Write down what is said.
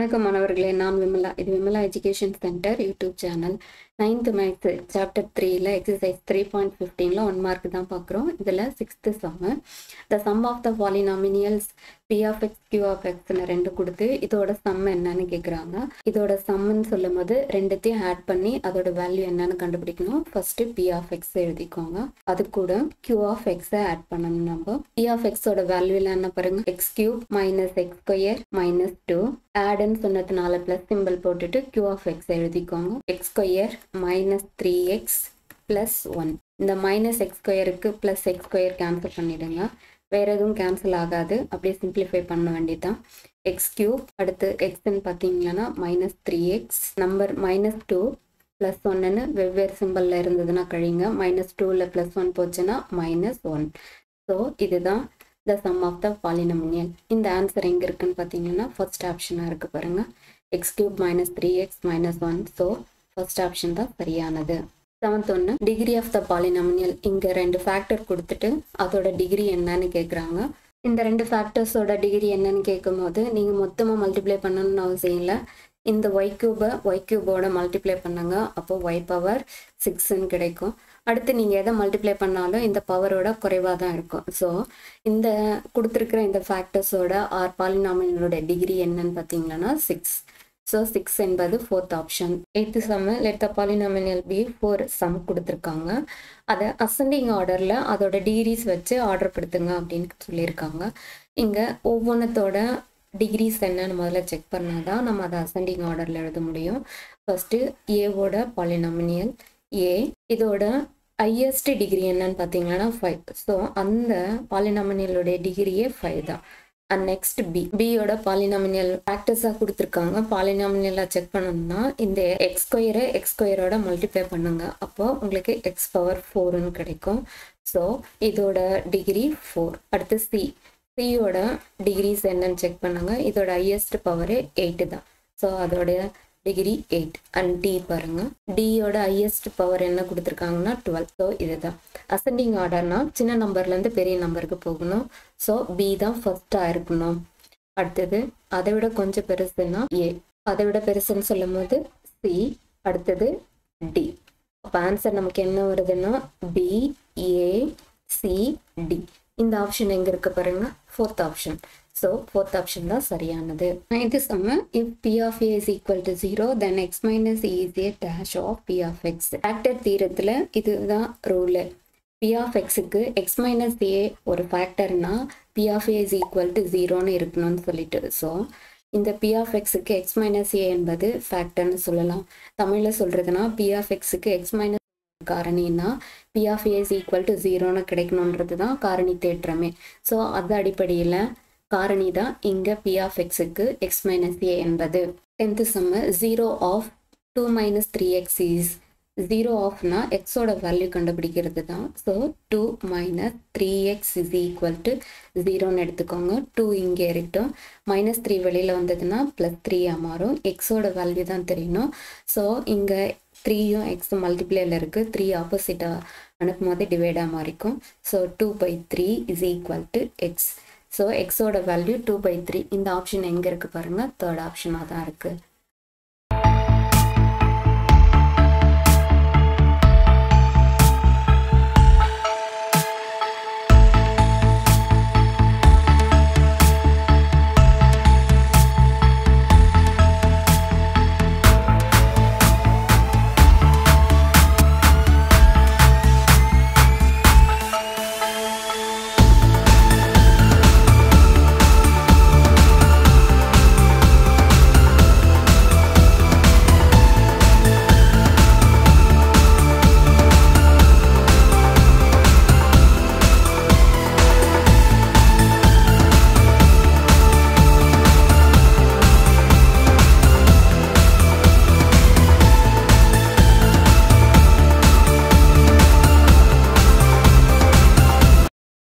வணக்கம் மாணவர்களே, நான் விமலா. இது Vimala education centre YouTube channel. 9th maths chapter 3ல எக்ஸசைஸ் 3.15ல 1 மார்க் தான் பார்க்குறோம். இதில் 6th sum. The sum of the polynomials P of X Q of X ரெண்டு கொடுத்து இதோட சம் என்னன்னு கேட்குறாங்க. இதோட சம்முன்னு சொல்லும் போது ரெண்டுத்தையும் ஆட் பண்ணி அதோட வேல்யூ என்னன்னு கண்டுபிடிக்கணும். ஃபர்ஸ்ட் பி ஆஃப் எக்ஸ் எழுதிக்கோங்க. அது கூட கியூ ஆஃப் எக்ஸை ஆட் பண்ணணும். நம்ம பி ஆஃப் எக்ஸோட வேல்யூல என்ன பாருங்க, X cube minus X square minus 2 ஆட்னு சொன்னதுனால பிளஸ் சிம்பிள் போட்டுட்டு கியூ ஆஃப் எக்ஸ் எழுதிக்கோங்க. X square minus 3x plus 1. இந்த மைனஸ் எக்ஸ் ஸ்கொயருக்கு பிளஸ் எக்ஸ் ஸ்கொயர் கேன்சல் பண்ணிடுங்க. வேற எதுவும் கேன்சல் ஆகாது, அப்படியே சிம்பிளிஃபை பண்ண வேண்டியதான். எக்ஸ் கியூப் அடுத்து எக்ஸ்ன்னு பார்த்தீங்கன்னா minus 3x number minus 2 plus 1ன்னு வெவ்வேறு சிம்பிளில் இருந்ததுன்னா கழிங்க. மைனஸ் 2ல் பிளஸ் 1 போச்சுன்னா மைனஸ் 1. ஸோ இதுதான் the sum of the polynomial. இந்த ஆன்சர் எங்க இருக்குன்னு பார்த்தீங்கன்னா ஃபர்ஸ்ட் ஆப்ஷனாக இருக்கு பாருங்க, X cube minus 3x minus 1. So first option தான் சரியானது. 7th ஒன்று, டிகிரி ஆஃப் த பாலினாமினியல். இங்கே 2 ஃபேக்டர் கொடுத்துட்டு அதோட டிகிரி என்னன்னு கேட்குறாங்க. இந்த 2 ஃபேக்டர்ஸோட டிகிரி என்னன்னு கேட்கும் போது நீங்கள் மொத்தமாக மல்டிப்ளை பண்ணணும்னு அவசியம் இல்லை. இந்த ஒய் கியூபோட மல்டிப்ளை பண்ணுங்க. அப்போ ஒய் பவர் 6ன்னு கிடைக்கும். அடுத்து நீங்கள் எதை மல்டிப்ளை பண்ணாலும் இந்த பவரோட குறைவாக தான் இருக்கும். ஸோ இந்த கொடுத்துருக்குற இந்த ஃபேக்டர்ஸோட ஆர் பாலினாமினலோட டிகிரி என்னன்னு பார்த்தீங்கன்னா 6. ஸோ 6 என்பது 4th option. 8th sum, let the polynomial P 4 sum கொடுத்துருக்காங்க. அதை அசெண்டிங் ஆர்டரில் அதோட டிகிரிஸ் வச்சு ஆர்டர் படுத்துங்க அப்படின்னு சொல்லியிருக்காங்க. இங்கே ஒவ்வொன்றத்தோட டிகிரிஸ் என்னன்னு முதல்ல செக் பண்ணால் தான் நம்ம அதை அசெண்டிங் ஆர்டரில் எழுத முடியும். ஃபர்ஸ்ட்டு ஏவோட பாலினாமினியல் ஏ, இதோட ஹையஸ்ட் டிகிரி என்னன்னு பார்த்தீங்கன்னா 5. ஸோ அந்த பாலினாமினியலோடைய டிகிரியே 5 தான். அண்ட் நெக்ஸ்ட் பியோட பாலினாமினியல் ஃபேக்டர்ஸாக கொடுத்துருக்காங்க. பாலினாமினியலாக செக் பண்ணணும்னா இந்த எக்ஸ் ஸ்கொயரோட மல்டிப்ளை பண்ணுங்க. அப்போ உங்களுக்கு எக்ஸ் பவர் 4ன்னு கிடைக்கும். ஸோ இதோட டிகிரி 4. அடுத்து சியோட டிகிரிஸ் என்னன்னு செக் பண்ணுங்க. இதோட ஹையஸ்ட் பவர் 8 தான். ஸோ அதோட டிகிரி 8. அண்ட் டி பாருங்க, டியோட ஹையஸ்ட் பவர் என்ன கொடுத்துருக்காங்கன்னா 12. ஸோ இதுதான் அசெண்டிங் ஆர்டர்னா சின்ன நம்பர்லேருந்து பெரிய நம்பருக்கு போகணும். ஸோ பி தான் ஃபர்ஸ்டாக இருக்கணும். அடுத்தது அதை விட கொஞ்சம் பெருசுன்னா ஏ, அதை விட பெருசுன்னு சொல்லும் போது சி, அடுத்தது டி. அப்போ ஆன்சர் நமக்கு என்ன வருதுன்னா பி ஏ சி டி. இந்த ஆப்ஷன் எங்கே இருக்கு பாருங்க, 4th option. So 4th option தான் சரியானது. 9th sum, if P of A is equal to 0 then X minus A is A dash of P of X. Factor தீரத்தில் இதுதான் rule. P of எக்ஸுக்கு X minus A ஒரு ஃபேக்டர்னா P of A is equal to 0ன்னு இருக்கணும்னு சொல்லிட்டு. So இந்த P of எக்ஸுக்கு எக்ஸ் மைனஸ் ஏ என்பது ஃபேக்டர்னு சொல்லலாம். தமிழில் சொல்கிறதுனா பி ஆஃப் எக்ஸுக்கு எக்ஸ் மைனஸ் காரணின்னா P of A is equal to 0ன்னு கிடைக்கணுன்றது தான் காரணி தேற்றமே. ஸோ அது அடிப்படையில் காரணி தான் இங்கே பி ஆஃப் எக்ஸுக்கு எக்ஸ் மைனஸ் ஏ என்பது. 10th sum, 0 of 2 minus 3x is 0 ஆஃப்னா எக்ஸோட வேல்யூ கண்டுபிடிக்கிறது தான். So 2 minus 3x is equal to 0ன்னு எடுத்துக்கோங்க. 2 இங்கே இருக்கட்டும். மைனஸ் 3 வெளியில் வந்ததுன்னா ப்ளஸ் 3 மாறும். எக்ஸோட வேல்யூ தான் தெரியணும். ஸோ இங்கே 3யும் எக்ஸ் மல்டிப்ளேயில் இருக்குது. 3 ஆப்போசிட்டாக அனுப்பும் போது டிவைடாக மாறிக்கும். So 2/3 is equal to X. So எக்ஸோட வேல்யூ 2/3. இந்த ஆப்ஷன் எங்கே இருக்குது பாருங்கள், 3rd ஆப்ஷனாக தான் இருக்குது.